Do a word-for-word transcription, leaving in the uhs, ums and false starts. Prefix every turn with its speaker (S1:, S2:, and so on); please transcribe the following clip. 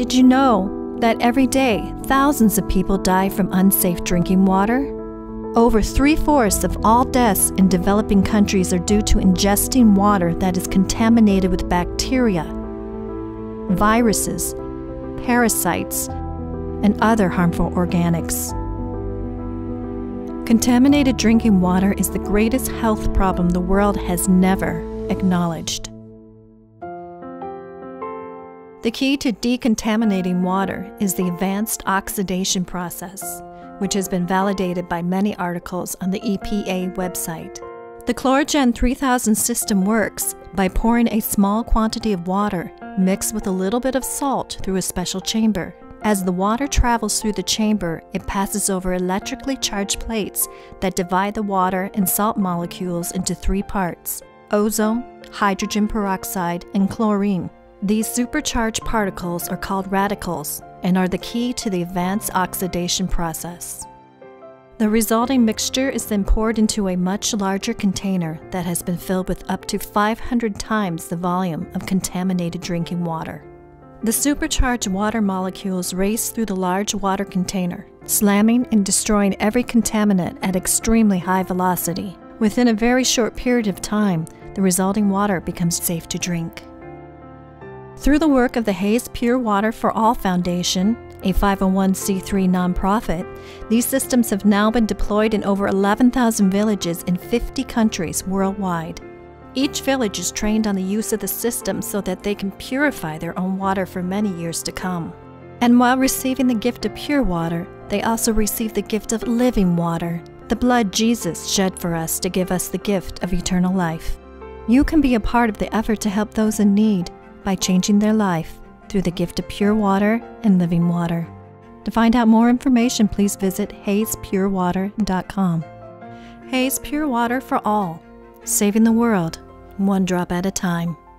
S1: Did you know that every day thousands of people die from unsafe drinking water? Over three-fourths of all deaths in developing countries are due to ingesting water that is contaminated with bacteria, viruses, parasites, and other harmful organics. Contaminated drinking water is the greatest health problem the world has never acknowledged. The key to decontaminating water is the Advanced Oxidation Process, which has been validated by many articles on the E P A website. The KhlorGen three thousand system works by pouring a small quantity of water mixed with a little bit of salt through a special chamber. As the water travels through the chamber, it passes over electrically charged plates that divide the water and salt molecules into three parts: ozone, hydrogen peroxide, and chlorine. These supercharged particles are called radicals and are the key to the advanced oxidation process. The resulting mixture is then poured into a much larger container that has been filled with up to five hundred times the volume of contaminated drinking water. The supercharged water molecules race through the large water container, slamming and destroying every contaminant at extremely high velocity. Within a very short period of time, the resulting water becomes safe to drink. Through the work of the Hayes Pure Water for All Foundation, a five oh one c three nonprofit, these systems have now been deployed in over eleven thousand villages in fifty countries worldwide. Each village is trained on the use of the system so that they can purify their own water for many years to come. And while receiving the gift of pure water, they also receive the gift of living water, the blood Jesus shed for us to give us the gift of eternal life. You can be a part of the effort to help those in need by changing their life through the gift of pure water and living water. To find out more information, please visit hayes pure water dot com. Hayes Pure Water for All, saving the world one drop at a time.